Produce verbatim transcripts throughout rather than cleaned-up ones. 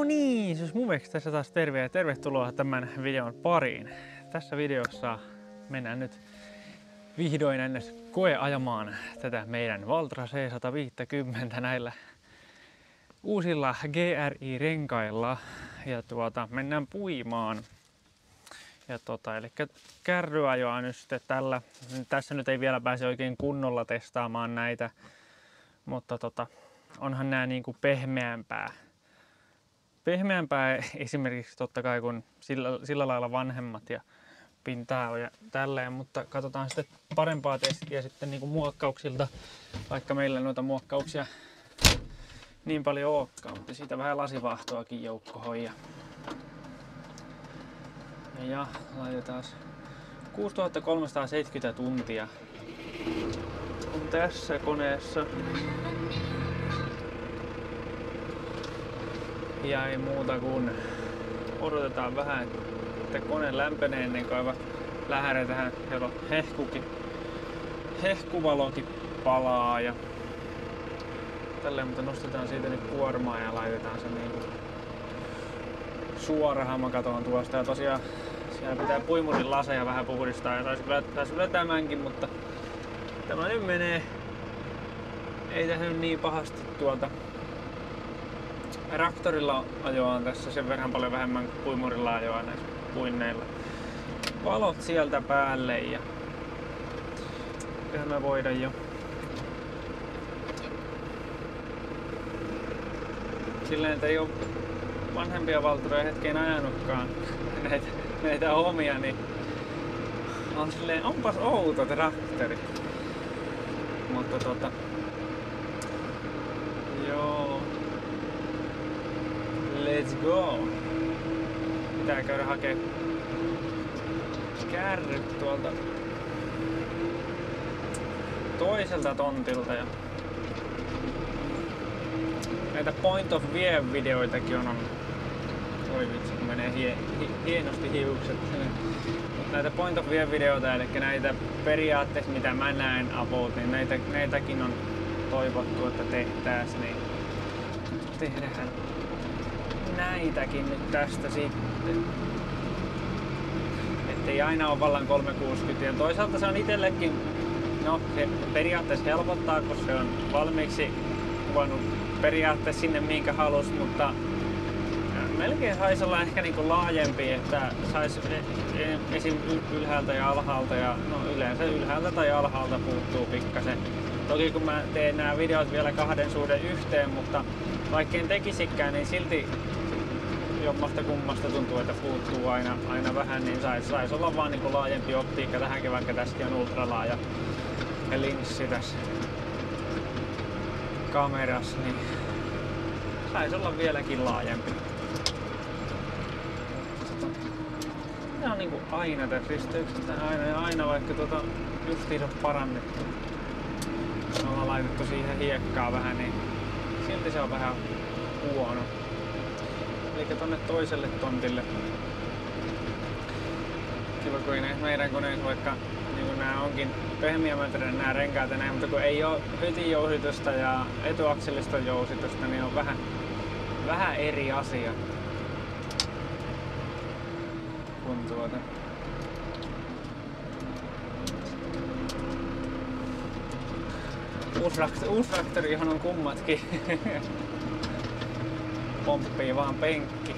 No niin, siis Muveksi tässä taas terve ja tervetuloa tämän videon pariin. Tässä videossa mennään nyt vihdoin ennäs koeajamaan tätä meidän Valtra C sata viisikymmentä näillä uusilla G R I-renkailla ja tuota, mennään puimaan. Ja tota, eli kärryajoa nyt sitten tällä. Tässä nyt ei vielä pääse oikein kunnolla testaamaan näitä, mutta tota, onhan nämä niinku pehmeämpää. Pehmeämpää esimerkiksi totta kai kun sillä, sillä lailla vanhemmat ja pintaa ja tälleen, mutta katsotaan sitten parempaa testiä sitten niinku muokkauksilta, vaikka meillä noita muokkauksia niin paljon olekaan, mutta siitä vähän lasivahtoakin joukko hoija. Ja laitetaan kuusituhatta kolmesataaseitsemänkymmentä tuntia on tässä koneessa. Ja ei muuta kuin odotetaan vähän, että kone lämpenee ennen kuin aivan lähdetään. Siellä on hehkukin, hehkuvalokin palaa ja tälleen, mutta nostetaan siitä nyt kuormaa ja laitetaan se niinku suorahan mä katon tuosta. Ja tosiaan siellä pitää puimurin laseja vähän puhdistaa ja taisi kyllä tämänkin, mutta tämä nyt menee. Ei tähän nyt niin pahasti tuolta. Traktorilla ajoaan tässä sen verran paljon vähemmän kuin puimurilla ajoaa näissä puinneilla. Valot sieltä päälle ja eiköhän me voida jo. Silleen, että ei ole vanhempia Valtroja hetkeen ajanutkaan näitä, näitä omia, niin on silleen, onpas outo traktori. Mutta tota, joo. Let's go! Pitää käydä hakee kärryt tuolta toiselta tontilta. Ja näitä point of view videoitakin on. Oi vitsi, kun menee hie, hi, hienosti hiukset. Mut näitä point of view videoita, eli näitä periaatteessa mitä mä näen about, niin näitä, näitäkin on toivottu, että tehtäis, niin tehdään näitäkin nyt tästä sitten. Ettei aina ole vallan kolmesataakuusikymmentä. Ja toisaalta se on itsellekin, no se periaatteessa helpottaa, kun se on valmiiksi kuvannut periaatteessa sinne minkä halus, mutta melkein saisi olla ehkä niinku laajempi, että saisi esim. Ylhäältä ja alhaalta ja no yleensä ylhäältä tai alhaalta puuttuu pikkasen. Toki kun mä teen nämä videot vielä kahden suhden yhteen, mutta vaikka en tekisikään, niin silti jommasta kummasta tuntuu, että puuttuu aina, aina vähän, niin saisi sais olla vaan niinku laajempi optiikka tähänkin, vaikka tässäkin on ultralaaja ja linssi tässä kamerassa, niin saisi olla vieläkin laajempi. Tämä on niinku aina tässä risteyksessä, aina ja aina, vaikka tuota justiin on parannettu. Me ollaan laitettu siihen hiekkaa vähän, niin silti se on vähän huono. Eli tonne toiselle tontille. Kiva kun ei meidän koneessa vaikka niin nämä onkin pehmiämmät nämä renkaat ja näin, mutta kun ei ole hytinjousitusta ja etuakselista jousitusta, niin on vähän, vähän eri asia. Kun tuota. Uusi traktori, johon on kummatkin. Pomppii vaan penkki.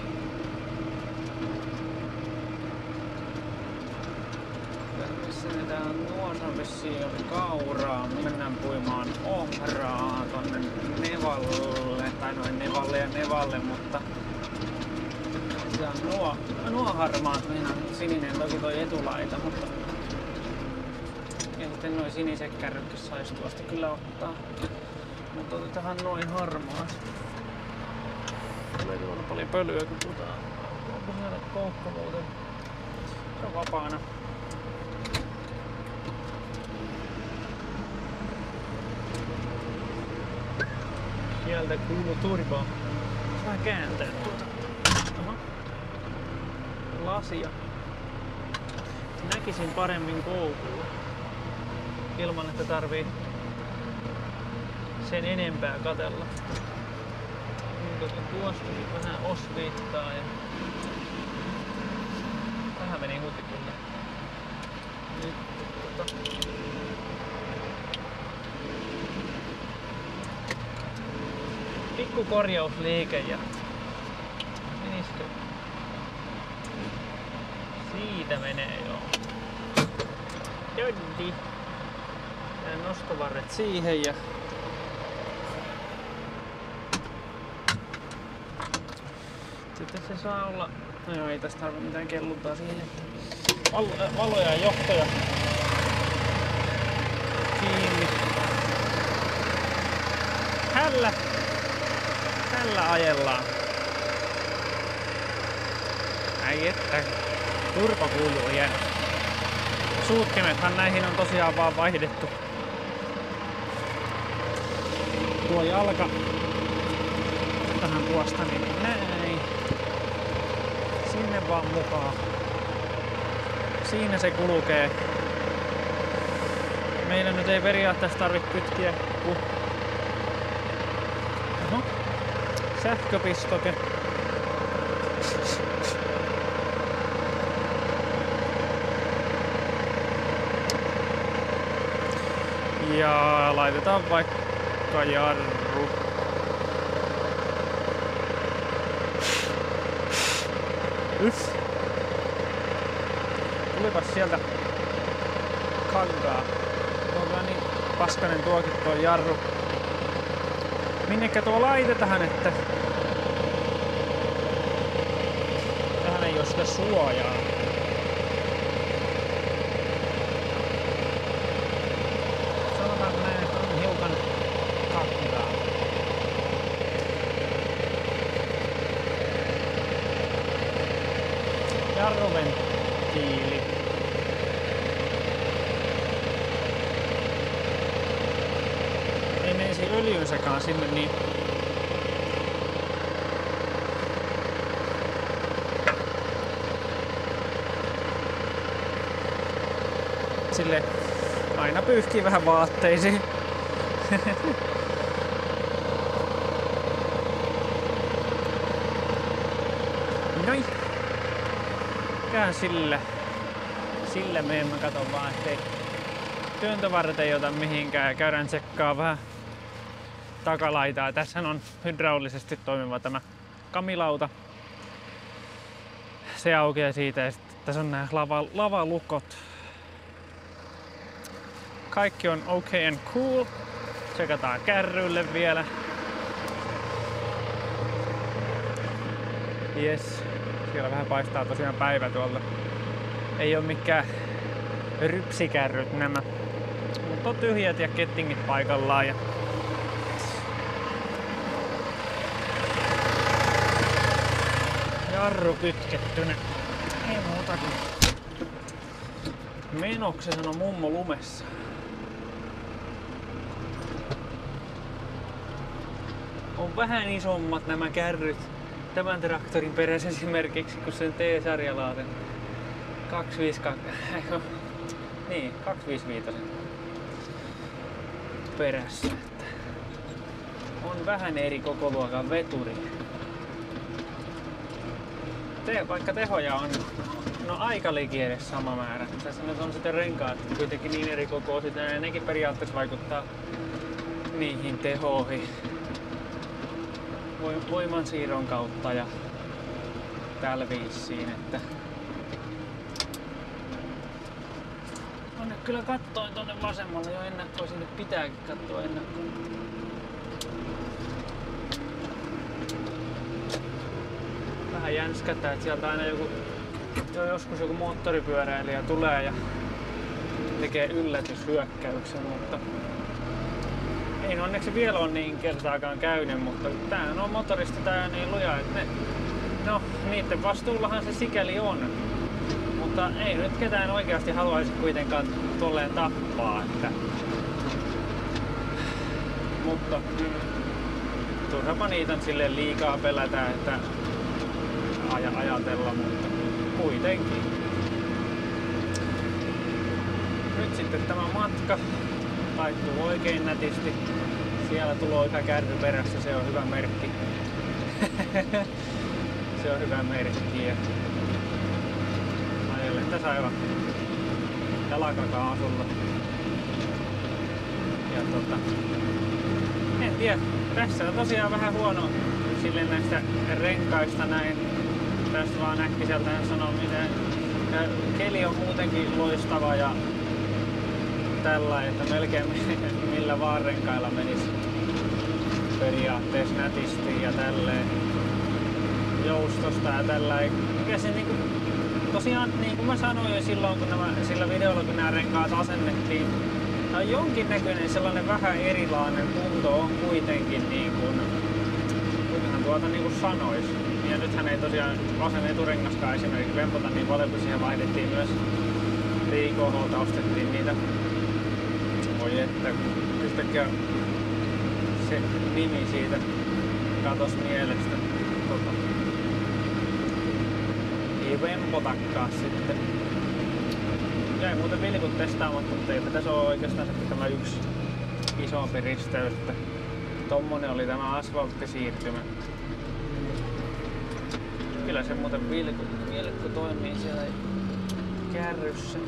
Missä näitä on nuosa vissiin oli kauraa. Me mennään puimaan ohraa tonne Nevalle. Tai noin Nevalle ja Nevalle, mutta tää on nuo, nuo harmaat. Meillä on sininen toki toi etulaita, mutta ja sitten noin siniset kärrytkin sais tuosta kyllä ottaa. Mutta otetaan noin harmaat. Tulee tuolla paljon pölyä, kun puhutaan. Onko siellä koukko muuten? Se on vapaana. Sieltä kuuluu turbo. Vähän kääntää tuota. Aha. Lasia. Näkisin paremmin koukulla. Ilman, että tarvii sen enempää katella. Koska tuostakin vähän osviittaa ja vähän meni hutikulle. Nyt tota. Pikku korjausliike ja menisikö? Siitä menee joo. Joddi. Nämä nostovarret siihen ja sitten se saa olla, no joo, ei tästä tarvitse mitään kelluntaa siihen, että val, äh, valoja ja johtoja kiinni. Hällä, hällä ajellaan. Ai että, turpa kuuluu hienosti. Suutkimethan näihin on tosiaan vaan vaihdettu. Tuo jalka tähän tuosta, niin näin. Sinne vaan mukaan. Siinä se kulkee. Meidän nyt ei periaatteessa tarvitse kytkiä kun oho, sähköpistoke. Ja laitetaan vaikka jarru. Yff. Tulipas sieltä kankaa. Tuo niin paskanen tuokin tuo jarru. Minnekä tuo laitetaan, että tähän ei oo sitä suojaa. Sanotaan näin, että on hiukan kankaa. Jarruventtiili. Ei menisi öljynsäkaan sinne niin. Sille aina pyyhkii vähän vaatteisiin. Noin. Käyn sillä. Sillä me emme kato vaan, ettei työntövarret ei ota mihinkään ja käydään tsekkaa vähän takalaitaa. Tässä on hydraulisesti toimiva tämä kamilauta. Se aukeaa siitä ja sitten tässä on nämä lava, lavalukot. Kaikki on okay and cool. Tsekataan kärrylle vielä. Yes. Siellä vähän paistaa tosiaan päivä tuolta. Ei oo mikään rypsikärryt nämä. Mutta on tyhjät ja kettingit paikallaan. Ja jarru kytkettynä. Ei muuta kuin menoksi, sanoo mummo lumessa. On vähän isommat nämä kärryt tämän traktorin perässä esimerkiksi kuin sen T-sarjalaaten kaksisataaviisikymmentäkaksi niin, kaksisataaviisikymmentäviisi perässä. Että on vähän eri kokoluokan veturi. Te, vaikka tehoja on no aika liki edes sama määrä. Tässä nyt on sitten renkaat kuitenkin niin eri kokoiset ja nekin periaatteessa vaikuttaa niihin tehoihin voimansiirron kautta ja tällä viisiin, että tonne kyllä kattoin tonne vasemmalle jo ennakkoon, sinne pitääkin katsoa ennakkoon. Vähän jänskätään, että sieltä aina joku, jo joskus joku moottoripyöräilijä tulee ja tekee yllätyshyökkäyksen, mutta ei onneksi vielä ole niin kertaakaan käynyt, mutta tää on motorista tää niin luja, että ne, no niiden vastuullahan se sikäli on. Mutta ei nyt ketään oikeasti haluaisi kuitenkaan tolleen tappaa, että mutta mm, turhapa niitä silleen liikaa pelätä, että aja, ajatella, mutta kuitenkin. Nyt sitten tämä matka taittuu oikein nätisti. Siellä tulee yhä kärry perässä, se on hyvä merkki. Se on hyvä merkki. Ajelle tässä aivan jalakakaan sulla. Ja tota, en tiedä, tässä on tosiaan vähän huono sille näistä renkaista näin. Tästä vaan äkkiseltä sanon miten. Ja keli on muutenkin loistava ja tällä, että melkein millä vaan renkailla menisi periaatteessa nätisti ja tälleen joustosta ja tällä. Ja se niinku, tosiaan niin kuin mä sanoin jo silloin kun nämä, sillä videolla kun nämä renkaat asennettiin, on jonkinnäköinen sellainen vähän erilainen tunto on kuitenkin niin kuin, kuitenhan tuota niin kuin sanois. Ja nythän ei tosiaan vasen eturengaskaan esimerkiksi vempota niin paljon, kun siihen vaihdettiin myös T I K H:lta ostettiin niitä. Voi että yhtäkkiä se nimi siitä katos mielestä. Tota, ei vempotakaan sitten. Jäi muuten vilkut testaamatta, mutta ei tässä ole oikeastaan tämä yksi isompi risteys. Että tommonen oli tämä asfalttisiirtymä. Kyllä se muuten vilkku, vilkku toimii siellä kärryssä.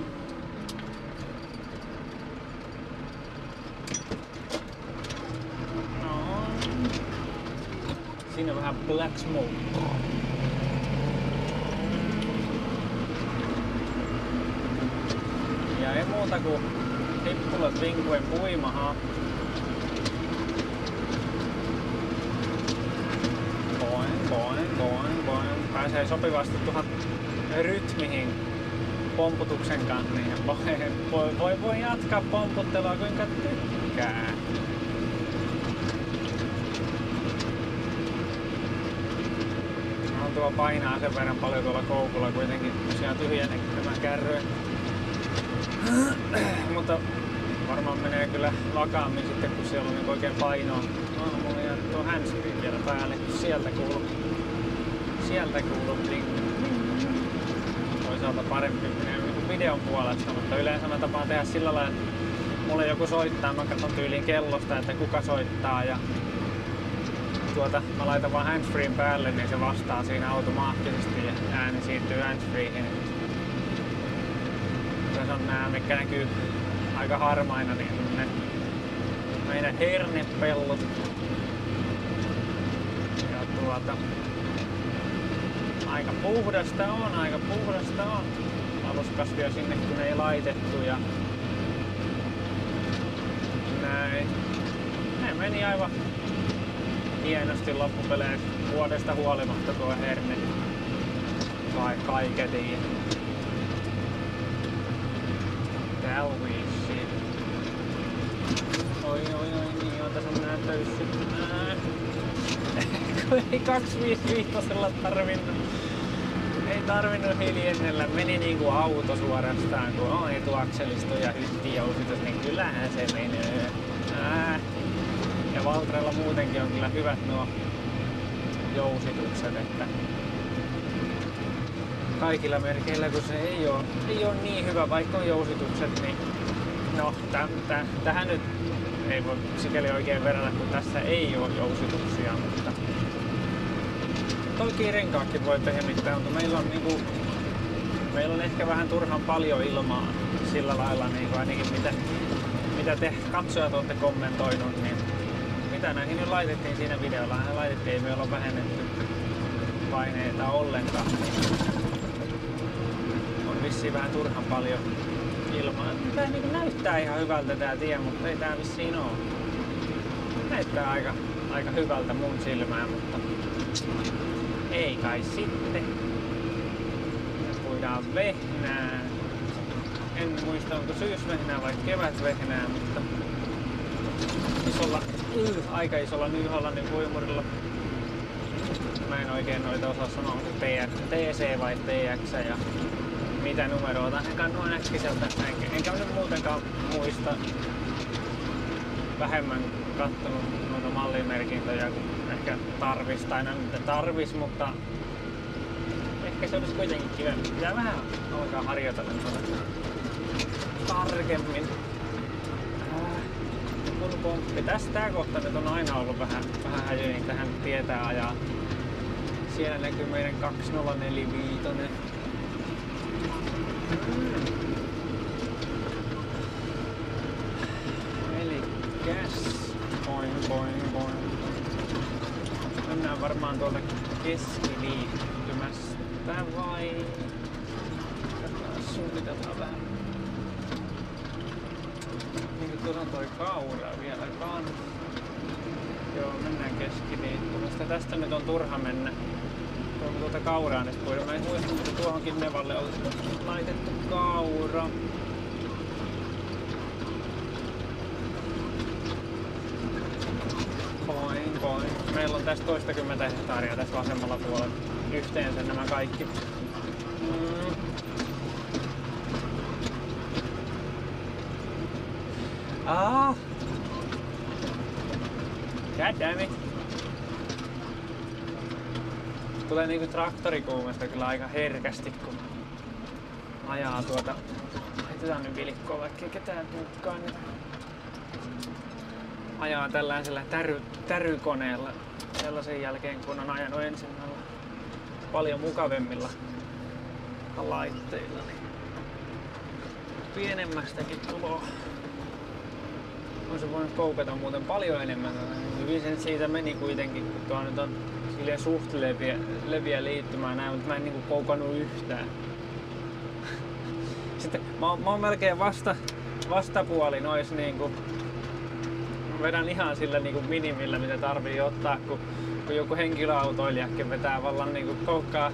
No. Siinä on vähän black smoke. Ja ei muuta kuin hippulat vinkuen puimahaan. Boing, boing, boing, boing. Pääsee sopivasti tuohon rytmihin pomputuksen kanssa. Niin voi, voi, voi jatkaa pomputtelua kuinka tykkää. On tuo painaa sen verran paljon tuolla koukulla kuitenkin tosiaan tyhjänne tämä kärry. Mutta varmaan menee kyllä vakaammin sitten kun siellä on niin oikein painoa. No, mulla jää tuo handscreen vielä päälle, kun sieltä kuuluu. Sieltä kuuluu bling. Toisaalta parempi menee niin videon puolesta, mutta yleensä mä tapaan tehdä sillä lailla, että mulle joku soittaa, mä katson tyyliin kellosta, että kuka soittaa ja tuota, mä laitan vaan handsfreen päälle, niin se vastaa siinä automaattisesti ja ääni siirtyy handsfreeihin. Tässä on nää, mitkä näkyy aika harmaina, niin ne meidän hernepellot. Ja tuota, aika puhdasta on, aika puhdasta on. Aluskasvia sinne kun ei laitettu ja näin. Ne meni aivan hienosti loppupeleissä vuodesta huolimatta tuo herne. Vai kaiketiin. Tällä viisiin. Oi oi oi, niin on tässä on nää töyssyt. Kun ei kaksisataaviisikymmentäviisi tarvinnut. Ei tarvinnut hiljennellä. Meni niinku auto suorastaan, kun on etuakselisto ja hyttijousitus, niin kyllähän se menee. Ää. Ja Valtralla muutenkin on kyllä hyvät nuo jousitukset, että kaikilla merkeillä kun se ei oo, ei oo niin hyvä, vaikka on jousitukset, niin no täh, täh, tähän nyt ei voi sikäli oikein verrata, kun tässä ei oo jousituksia, mutta toki renkaakin voi pehmittää, mutta meillä on niinku, meillä on ehkä vähän turhan paljon ilmaa sillä lailla, niin kuin ainakin mitä, mitä te katsojat olette kommentoinut, niin mitä näihin nyt laitettiin siinä videolla, hän laitettiin, ei me olla vähennetty paineita ollenkaan. On vissiin vähän turhan paljon ilmaa. Tää niinku näyttää ihan hyvältä tää tie, mutta ei tää vissiin oo. Näyttää aika, aika hyvältä mun silmään, mutta ei kai sitten. Puidaan vehnää. En muista onko syysvehnää vai kevätvehnää, mutta isolla, uh, aika isolla New Hollandin puimurilla. Mä en oikein noita osaa sanoa, onko se T C vai T X ja mitä numeroita. Enkä noin äkkiseltä, enkä, enkä nyt muutenkaan muista. Vähemmän kattonut noita mallimerkintöjä kuin ehkä tarvis, tai no nyt tarvis, mutta ehkä se olisi kuitenkin kivempi. Pitää vähän alkaa harjoitella tarkemmin. Kun pomppi. Tästä tää kohta nyt on aina ollut vähän, vähän häjy, niin tähän tietää ajaa Siellä näkyy meidän kaksituhattaneljäkymmentäviisi. Mm. Eli käs. Boing, boing, boing. Mennään varmaan tuolta keskiliittymästä vai suunnitellaan vähän. Niin tuossa on toi kaura vielä kans. Joo, mennään keskiliittymästä. Tästä nyt on turha mennä. Tuolta tuota kauraa nyt puhuin. Mä en muista, että tuohonkin nevalle olisi laitettu kaura. Boing, boing. Meillä on tässä toistakymmentä hehtaaria tässä vasemmalla puolella. Yhteensä nämä kaikki. Mm. Ah! God damn it! Tulee niinku traktorikuumesta kyllä aika herkästi, kun ajaa tuota. Laitetaan nyt vilikkoa, vaikka ketään tulekaan. Niin ajaa tällaisella täry, tärykoneella sellaisen jälkeen, kun on ajanut ensin paljon mukavemmilla laitteilla. Niin pienemmästäkin tuloa. Olisi voinut koukata muuten paljon enemmän. Hyvin sen siitä meni kuitenkin, kun tuo nyt on silleen suht leviä, leviä liittymään näin, mutta mä en niinku koukannut yhtään. Sitten mä oon, mä oon melkein vasta, vastapuoli nois niinku. Mä vedän ihan sillä niinku minimillä, mitä tarvii ottaa, kun, kun joku henkilöautoilijakin vetää vallan niinku koukkaa.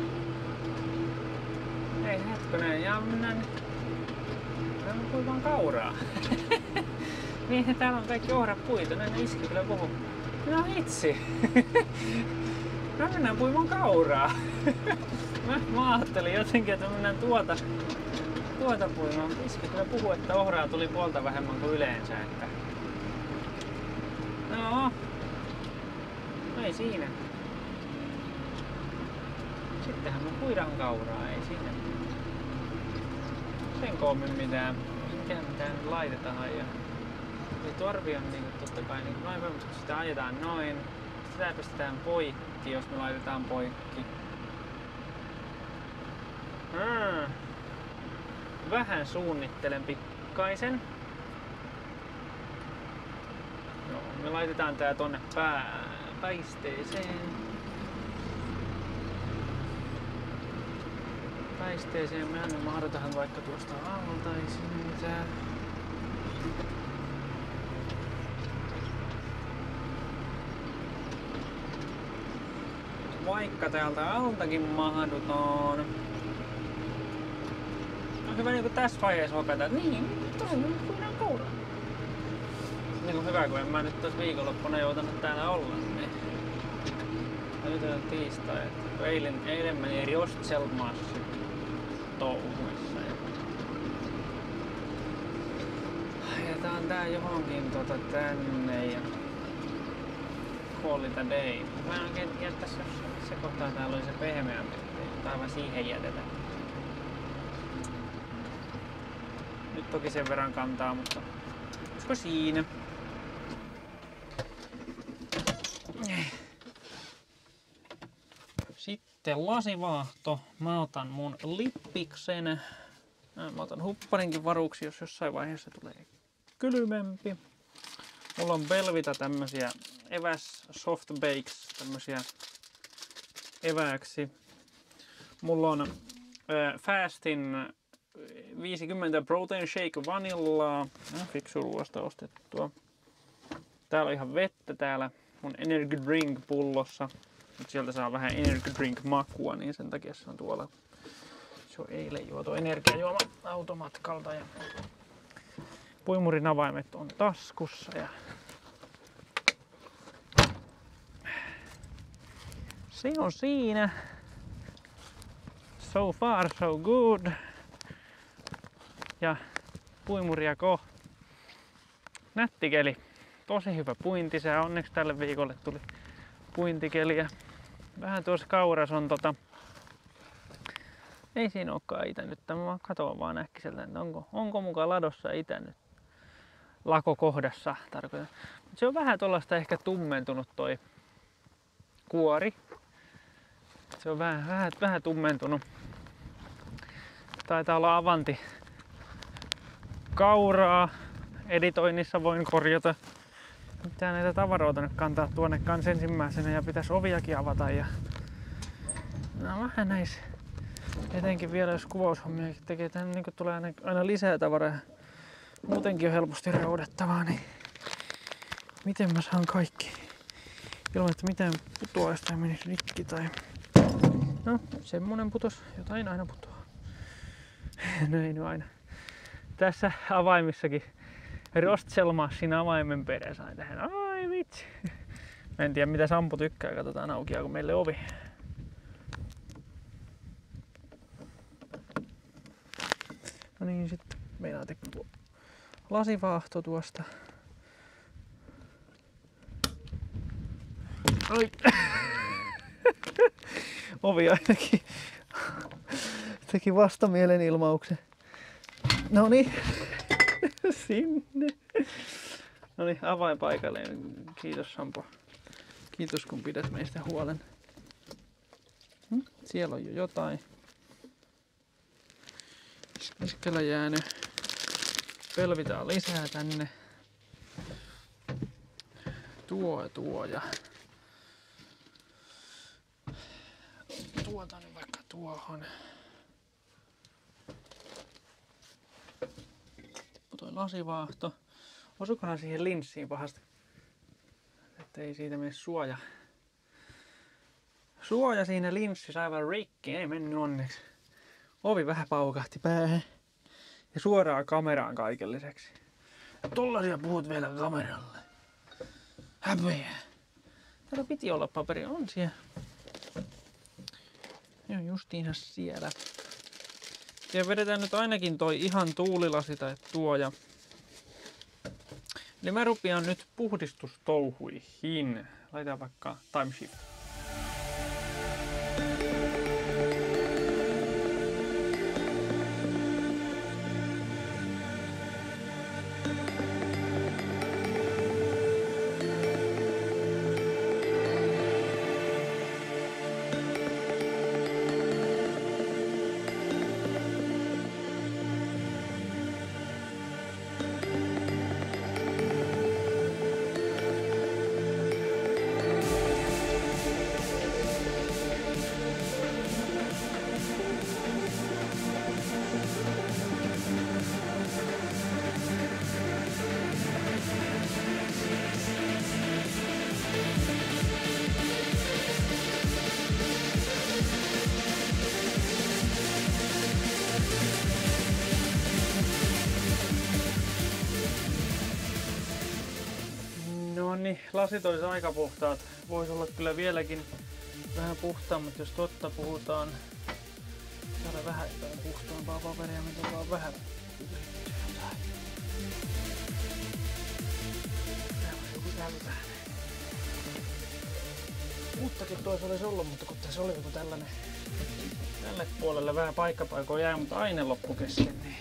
Ei hetkonen, ja mennään nyt. Mennään kuin vaan kauraa. Niin, täällä on kaikki ohrapuita, näin iski kyllä puhuu. No hitsi! No mennään puimaan kauraa. mä, mä ajattelin jotenkin, että mennään tuota, tuota puimaan. Iski kyllä puhuu, että ohraa tuli puolta vähemmän kuin yleensä. Että... No, no ei siinä. Sittenhän me puidaan kauraa, ei siinä. Sen koommin mitään. Mikähän mitään laitetaan ja... Eli torvi on niin totta kai niin noin, mutta kun sitä ajetaan noin, sitä pistetään poikki, jos me laitetaan poikki. Hmm. Vähän suunnittelen pikkaisen. Joo, me laitetaan tää tonne pää, päisteeseen. Päisteeseen me annan mahdotaan vaikka tuosta alta tää. Vaikka täältä altakin mahdutaan. On hyvä niin tässä vaiheessa opettaa, että niin, tosi puhutaan kauraa. Niin on hyvä, kun en mä nyt tuossa viikonloppuna joutanut täällä olla. Niin. Nyt on tiistai, että eilen, eilen meni Rostselmassa touhuissa. Ajetaan tää johonkin tota tänne ja call it a day. Mä en oikein tiedä tässä, jos se kohtaa täällä oli se pehmeämpi, tai vaan siihen jätetään. Nyt toki sen verran kantaa, mutta olisiko siinä? Sitten lasivahto. Mä otan mun lippiksen. Mä otan hupparinkin varuksi, jos jossain vaiheessa tulee kylmempi. Mulla on Belvita tämmösiä eväs soft bakes, tämmösiä evääksi. Mulla on äh, Fastin viisikymmentä protein shake vanillaa. Äh, fiksu ruoasta ostettua. Täällä on ihan vettä täällä mun energy drink pullossa. Nyt sieltä saa vähän energy drink makua, niin sen takia se on tuolla. Se on eilen juotu energiajuoma automatkalta. Ja puimurin avaimet on taskussa. Ja se on siinä. So far so good. Ja puimuria kohta. Nätti keli. Tosi hyvä puintisää. Onneksi tälle viikolle tuli puintikeliä. Vähän tuossa kauras on tota... Ei siinä olekaan itänyt. Mä katoan vaan äkkiseltä, että onko, onko mukaan ladossa itänyt. Lakokohdassa tarkoitan. Se on vähän tuollaista ehkä tummentunut toi kuori. Se on vähän, vähän, vähän tummentunut. Taitaa olla Avanti kauraa. Editoinnissa voin korjata. Pitää näitä tavaroita nyt kantaa tuonne kans ensimmäisenä ja pitäisi oviakin avata. Ja... No vähän näissä. Etenkin vielä jos kuvaushommia tekee, että niin tulee aina, aina lisää tavaraa. Muutenkin on helposti roudettavaa, niin miten mä saan kaikki ilman, että mitään putoaisi tai menisi rikki tai... No, semmonen putos. Jotain aina putoaa. No ei nyt aina. Tässä avaimissakin Rostselmaa siinä avaimen perä sai tähän. Ai vitsi. Mä en tiedä mitä Sampo tykkää. Katsotaan aukeaako meille ovi. No niin, sitten meinaa tippua lasivaahto tuosta. Ai. Ovi ainakin teki vastamielenilmauksen. No niin, sinne. No niin, avain paikalleen. Kiitos Sampo. Kiitos kun pidät meistä huolen. Hm? Siellä on jo jotain. Keskellä jäänyt. Pelvitaan lisää tänne. Tuo ja tuo ja tuota nyt vaikka tuohon. Toi lasivaahto. Osukohan siihen linssiin pahasti? Että ei siitä mene suoja. Suoja siinä linssissä aivan rikki. Ei mennyt onneksi. Ovi vähän paukahti päähän. Ja suoraan kameraan kaiken lisäksi. Tollasia puhut vielä kameralle. Häpeä. Täällä piti olla paperi. On siellä. Joo, justiinsa siellä. Ja vedetään nyt ainakin toi ihan tuulilasi tai tuo. Ja... Eli mä rupean nyt puhdistustouhuihin. Laitetaan vaikka time shift. Niin, lasit olisi aika puhtaat. Voisi olla kyllä vieläkin vähän puhtaammat, jos totta puhutaan. Saada vähän puhtaampaa paperia, mitä vaan vähän. Uuttakin tuossa olisi ollut, mutta kun tässä oli joku tällainen tälle puolelle vähän paikkapaikoja jää, mutta aine loppu kesken, niin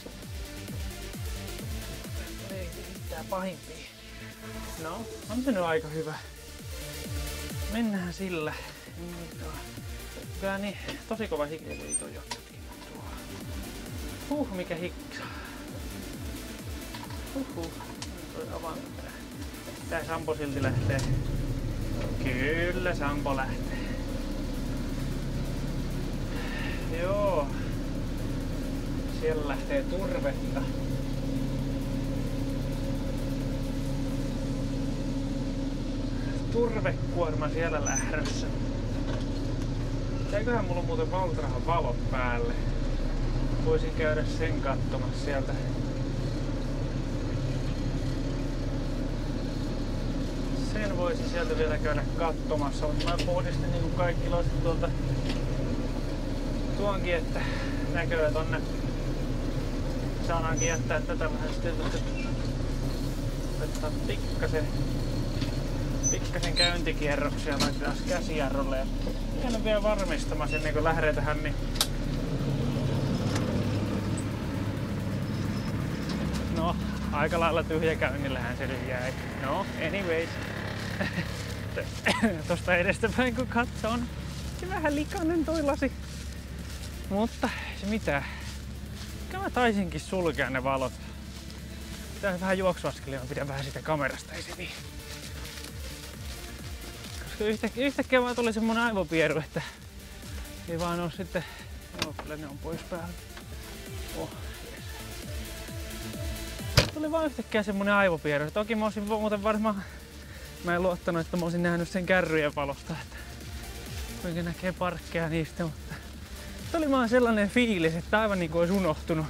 ei mitään pahimpia. No, on se nyt aika hyvä. Mennään sillä. Kyllä niin, tosi kova hikeliito jotakin. Huh, mikä hiksa. Huhhuh. Toi avaan. Tää Sampo silti lähtee. Kyllä Sampo lähtee. Joo. Siellä lähtee turvetta. Turvekuorma siellä lähdössä. Eiköhän mulla muuten Valtrahan valot päälle. Voisin käydä sen katsomassa sieltä. Sen voisin sieltä vielä käydä katsomassa, mutta mä pohdistin niin kuin kaikki lasit tuolta tuonkin, että näköä tonne. Saadaankin jättää tätä vähän sitten ottaa pikkasen pikkasen käyntikierroksia laitetaan käsijarrulle ja käyn vielä varmistamassa ennen kuin lähdetään, niin no, aika lailla tyhjäkäynnillähän se nyt jäi. No, anyways. Tosta edestäpäin kun katson. se vähän likainen toi lasi. Mutta se mitään. Kyllä mä taisinkin sulkea ne valot. Pitää vähän juoksuaskelia, mä pidän vähän siitä kamerasta, ei se niin. Koska yhtäkkiä, yhtäkkiä vaan tuli semmonen aivopieru, että ei vaan oo sitten... Joo, kyllä ne on pois päältä. Oh, yes. Tuli vaan yhtäkkiä semmonen aivopieru. Toki mä olisin muuten varmaan... Mä en luottanut, että mä olisin nähnyt sen kärryjen valosta, että kuinka näkee parkkeja niistä, mutta tuli vaan sellainen fiilis, että aivan niinku olisi unohtunut.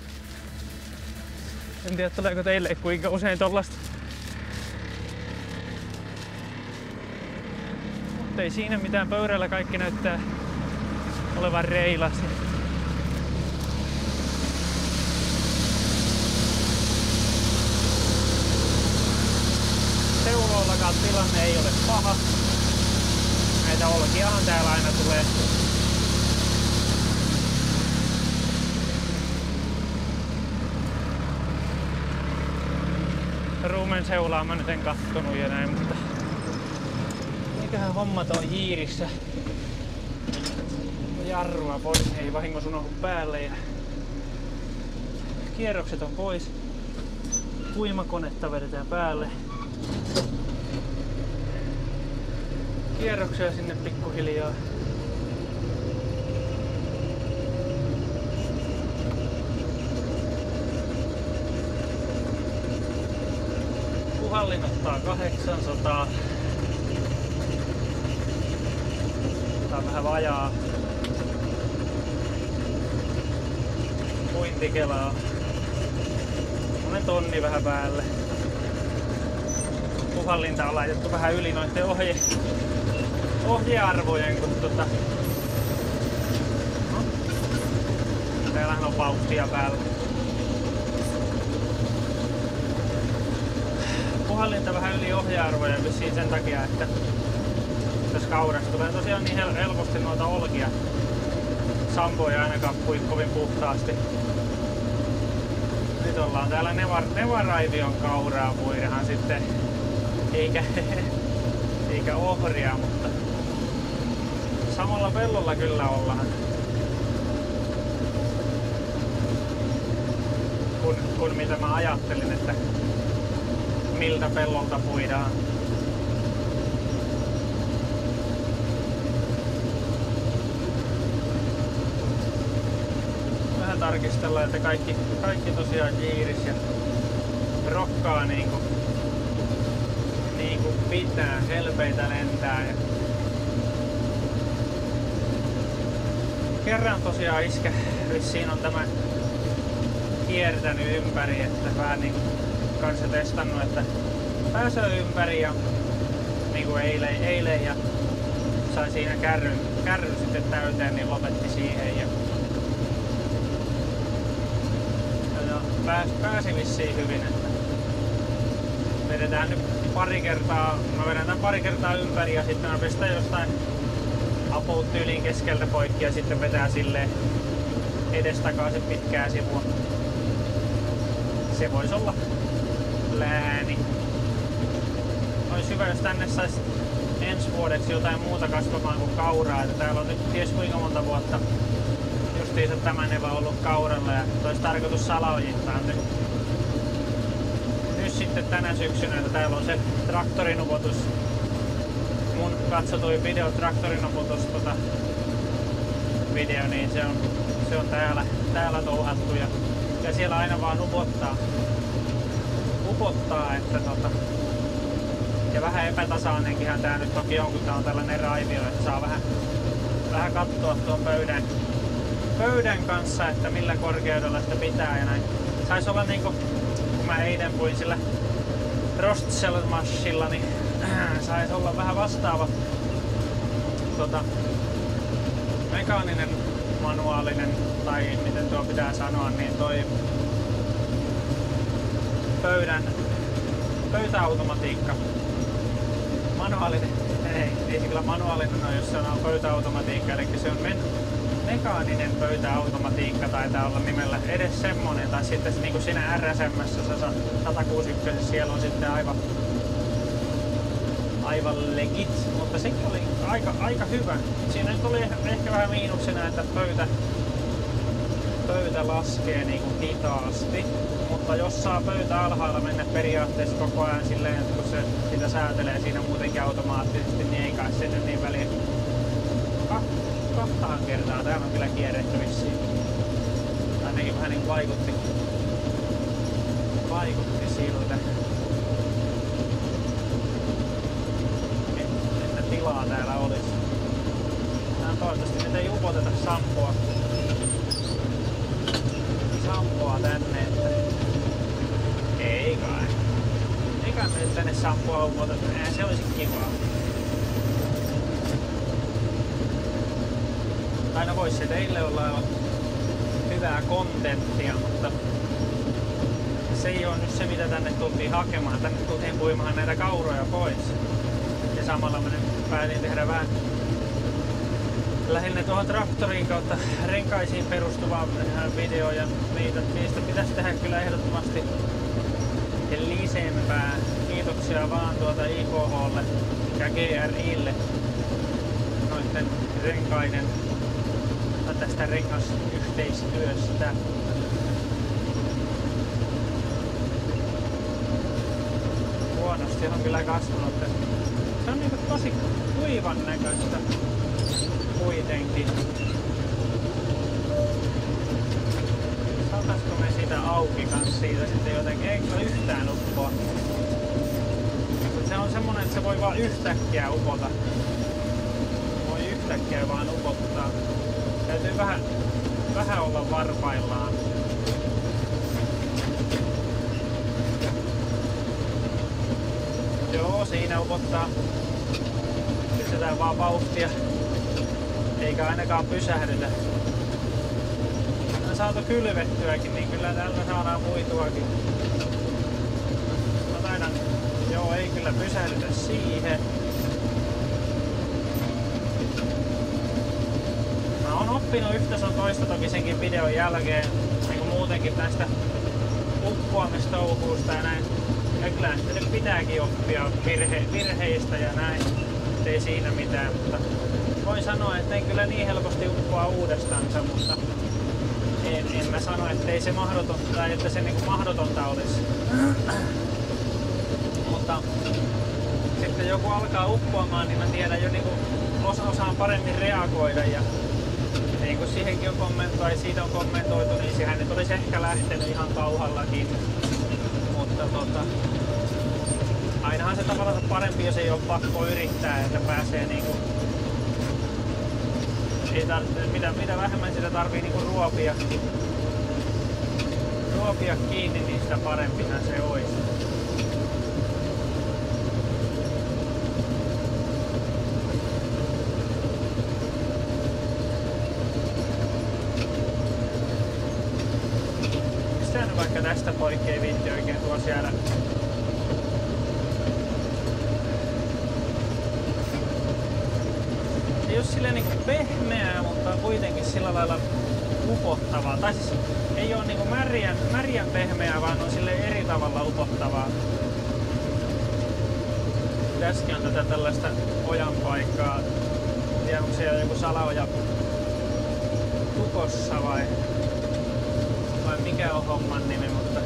En tiedä, tuleeko teille kuinka usein tollasta. Mutta ei siinä mitään, pöydällä kaikki näyttää olevan reilas. Seuloillakaan tilanne ei ole paha. Näitä olkiahan täällä aina tulee. Ruumen seulaa mä nyt en kattonut ja näin, mutta mikähän hommat on hiirissä. Jarrua pois, ei vahingossa unohdu päälle ja kierrokset on pois. Uimakonetta vedetään päälle. Kierroksia sinne pikkuhiljaa. Puhallin ottaa kahdeksansataa. Tää on vähän vajaa. Puintikelaa. Monen tonni vähän päälle. Puhallinta on laitettu vähän yli noitten ohje, ohjearvojen, kun tota... No. Täällähän on vauhtia päällä. Puhallinta vähän yli ohjearvojen vissiin sen takia, että tässä kaurassa tulee tosiaan niin hel helposti noita olkia. Sampo ei ainakaan pui kovin puhtaasti. Nyt ollaan täällä Nevar Nevaraivion kauraa puidahan sitten. Eikä, eikä ohria, mutta samalla pellolla kyllä ollaan. Kun, kun mitä mä ajattelin, että miltä pellolta puidaan. Vähän tarkistellaan, että kaikki, kaikki tosiaan kiiris ja rokkaa niinku niin kuin pitää, helpeitä lentää. Ja kerran tosiaan iskä vissiin on tämä kiertänyt ympäri, että vähän niin kanssa testannut, että pääsee ympäri ja niin kuin eilen, eilen ja sai siinä kärryn, kärryn sitten täyteen, niin lopetti siihen ja, ja pääsi, pääsi vissiin hyvin, että vedetään nyt pari kertaa, mä vedän tämän pari kertaa ympäri ja sitten mä pistän jostain about tyylin keskeltä poikki ja sitten vetää silleen edestakaisin pitkää sivua. Se voisi olla lääni. Olisi hyvä, jos tänne sais ensi vuodeksi jotain muuta kasvamaan kuin kauraa. Että täällä on nyt ties kuinka monta vuotta justiinsa tämän evä ollut kauralla ja olisi tarkoitus salaojittaa nyt. Nyt sitten tänä syksynä, että täällä on se traktorinupotus. Mun katsotuin video traktorinupotus tota, video, niin se on, se on täällä, täällä touhattu ja, ja siellä aina vaan upottaa. Upottaa, että tota, ja vähän epätasainenkinhan tää nyt toki on, kun tää on tällainen raivio, että saa vähän, vähän katsoa tuon pöydän, pöydän kanssa, että millä korkeudella sitä pitää ja näin. Sais olla niinku, kun mä eilen puin sillä Rostselmashilla, niin äh, sais olla vähän vastaava tota, mekaaninen, manuaalinen, tai miten tuo pitää sanoa, niin toi pöydän pöytäautomatiikka. Manuaalinen, ei, ei se kyllä manuaalinen ole, jos se on pöytäautomatiikka, eli se on men mekaaninen pöytäautomatiikka taitaa olla nimellä edes semmonen, tai sitten niin kuin siinä R S M:ssä se sata kuusikymmentä siellä on sitten aivan aivan legit, mutta sekin oli aika, aika hyvä. Siinä nyt oli ehkä vähän miinuksena, että pöytä, pöytä laskee niin kuin hitaasti, mutta jos saa pöytä alhaalla mennä periaatteessa koko ajan silleen, että kun se sitä säätelee siinä muutenkin automaattisesti, niin ei kai se nyt niin väliin. Ka kahtahan kertaa täällä on kyllä kierretty vissiin. Ainakin vähän niin vaikutti, vaikutti siltä. Että tilaa täällä olisi. Tää toivottavasti nyt ei upoteta sampoa. Sampoa tänne, että ei kai. Eikä me nyt tänne sampoa upoteta. Eihän se olisi kivaa. Aina voisi se teille olla aivan hyvää kontenttia, mutta se ei ole nyt se, mitä tänne tultiin hakemaan. Tänne tultiin puimaan näitä kauroja pois. Ja samalla mä nyt päätin tehdä vähän lähinnä tuohon traktoriin kautta renkaisiin perustuvaa videoa, ja niistä pitäisi tehdä kyllä ehdottomasti lisempää. Kiitoksia vaan tuota I K H:lle ja G R I:lle noitten renkaiden tästä rengasyhteistyöstä. Huonosti on kyllä kasvanut. Se on niinku tosi kuivan näköistä kuitenkin. Saataisko me sitä auki kans siitä sitten jotenkin? Eikö se yhtään uppoa? Se on semmonen, että se voi vaan yhtäkkiä upota. Voi yhtäkkiä vaan upottaa. Täytyy vähän, vähän olla varpaillaan. Joo, siinä upottaa. Pistetään vaan vauhtia. Eikä ainakaan pysähdytä. On saatu kylvettyäkin, niin kyllä täällä saadaan puituakin. Mä taidan... Joo, ei kyllä pysähdytä siihen. Mä oon oppinut yhtä sun toista toki senkin videon jälkeen, niin kuin muutenkin tästä uppoamistouhuusta ja näin. Ja kyllä sitä nyt pitääkin oppia virhe, virheistä ja näin. Ei siinä mitään, mutta voin sanoa, että ei kyllä niin helposti uppoa uudestaansa, mutta en, en mä sano, että ei se mahdotonta, tai että se niinku mahdotonta olisi. Mutta sitten joku alkaa uppoamaan, niin mä tiedän jo niinku osaan paremmin reagoida, ja niin kuin siihenkin on kommentoitu, siitä on kommentoitu, niin sehän nyt olisi ehkä lähtenyt ihan kauhallakin. Mutta tota, ainahan se tavallaan parempi, jos ei ole pakko yrittää, että pääsee niinku... Ei tarvitse, mitä, mitä vähemmän sitä tarvii niinku ruopia, ruopia kiinni, niin sitä parempihan se olisi. Vaikka tästä poikki ei viitti oikein tuossa jäädä. Ei ole silleen niinku pehmeää, mutta kuitenkin sillä lailla upottavaa. Tai siis ei ole niinku märjän, märjän pehmeää, vaan on silleen eri tavalla upottavaa. Tässäkin on tätä tällaista ojan paikkaa. En tiedä, onko siellä joku salaoja tukossa vai... vai mikä on homman nimi, mutta...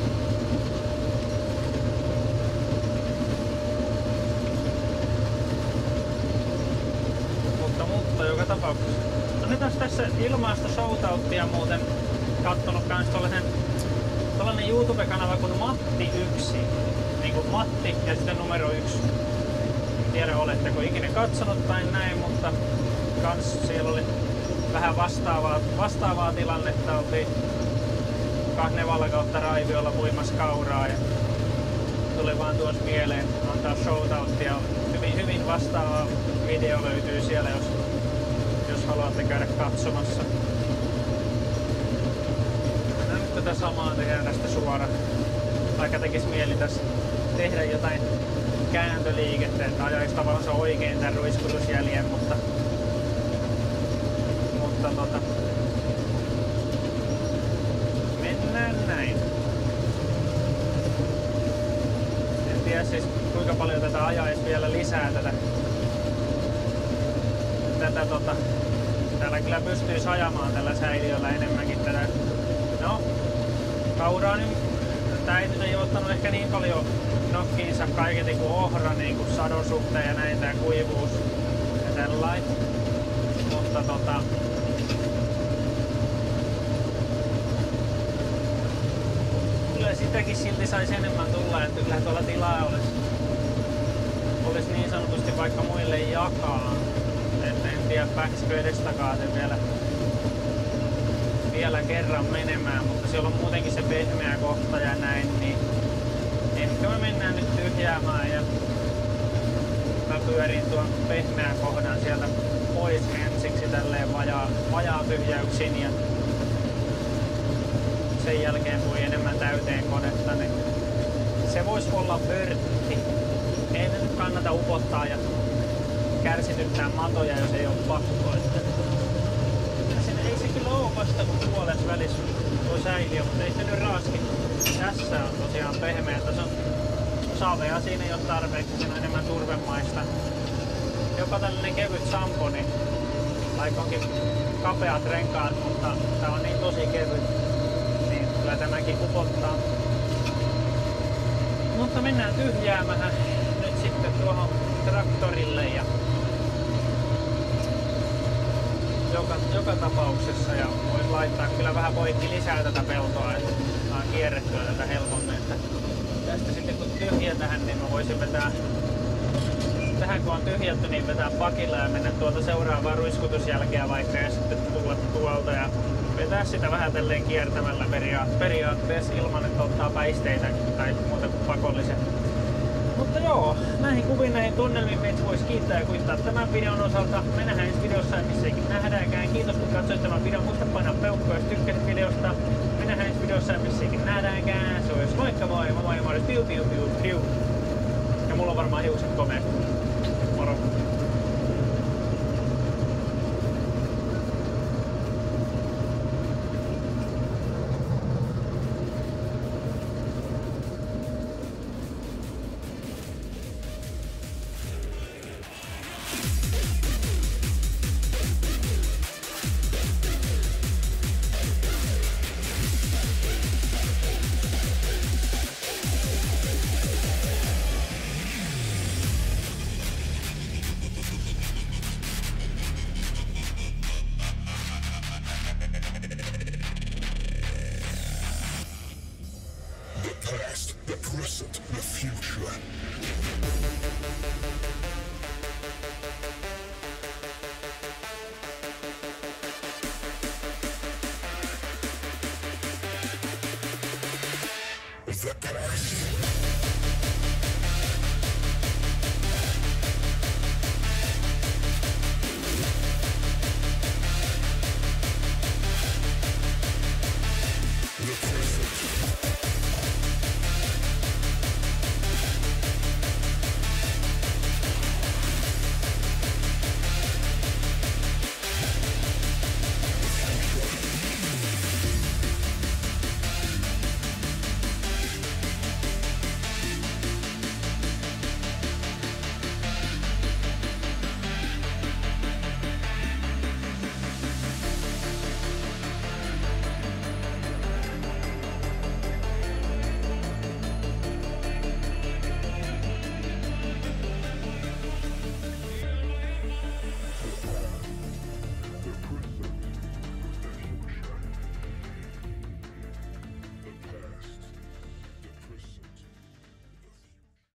Mutta, mutta joka tapauksessa. No nyt on tässä ilmaista showtouttia muuten kattonut kans tollasen... Tollanen YouTube-kanava kuin Matti yksi. Niinku Matti ja sitten numero yksi. En tiedä, oletteko ikinä katsonut tai näin, mutta kans siellä oli vähän vastaavaa, vastaavaa tilannetta. Oltiin Kahnevalla kautta Raiviolla puimassa kauraa ja tuli vaan tuossa mieleen antaa showtouttia. Hyvin, hyvin vastaava video löytyy siellä, jos, jos haluatte käydä katsomassa. No, nyt tätä samaa tehdään tästä suoraan. Vaikka tekisi mieli tässä tehdä jotain kääntöliikettä, että ajaisi tavallaan oikein tämän ruiskutusjäljen, mutta, mutta tota, mennään näin. En tiedä siis kuinka paljon tätä ajaisi vielä lisää tätä, tätä tota, täällä kyllä pystyisi ajamaan tällä säiliöllä enemmänkin tätä. No, kauraa nyt, tää ei nyt ei ottanut ehkä niin paljon nokkiinsa kaiketi kuin ohra, niin kuin sadon suhteen ja näin tää kuivuus ja tällainen. Mutta tota, kyllä sitäkin silti saisi enemmän tulla, että kyllä tuolla tilaa olisi, olisi niin sanotusti vaikka muille jakaa. Et en tiedä pääkisikö edes takaisin vielä, vielä kerran menemään, mutta siellä on muutenkin se pehmeä kohta ja näin, niin ehkä me mennään nyt tyhjäämään ja mä pyörin tuon pehmeän kohdan sieltä pois ensiksi tälleen vajaa, vajaa tyhjäyksin ja sen jälkeen voi enemmän täyteen konetta, niin se voisi olla vörtti. Ei nyt kannata upottaa ja kärsityttää matoja, jos ei ole pakko. Että ei se kyllä ole vasta kuin puolet välissä tuo säiliö, mutta ei se nyt raaski. Tässä on tosiaan pehmeä. Tässä on savea, siinä ei ole tarpeeksi, siinä on enemmän turvemaista. Jopa tällainen kevyt sampo, niin vaikka onkin kapeat renkaat, mutta tää on niin tosi kevyt, niin kyllä tämäkin upottaa. Mutta mennään tyhjäämään nyt sitten tuohon traktorille ja joka, joka tapauksessa ja voisi laittaa kyllä vähän poikki lisää tätä peltoa, että saa kierrettyä tätä helpommin. Että tästä sitten kun tyhjätään, niin mä voisin vetää tähän kun on tyhjätty, niin vetää pakilla ja mennä tuolta seuraavaan ruiskutusjälkeä vaikka ja sitten tulla tuolta ja vetää sitä vähän tälleen kiertämällä periaatteessa ilman, että ottaa päisteitä tai muuta kuin pakollisen. Mutta joo, näihin kuviin, näihin tunnelmiin meitä voisi kiittää ja kuittaa tämän videon osalta. Me nähdään ensi videossa ja missä eikin nähdäänkään. Kiitos kun katsoit tämän videon. Muista painaa peukkoa, jos tykkäsit videosta. Me nähdään ensi videossa ja missä eikin nähdäänkään. Se olisi moikka moi, moi moi moi, piu piu piu piu. Ja mulla on varmaan hiukset komeet. Moro. The past, the present, the future.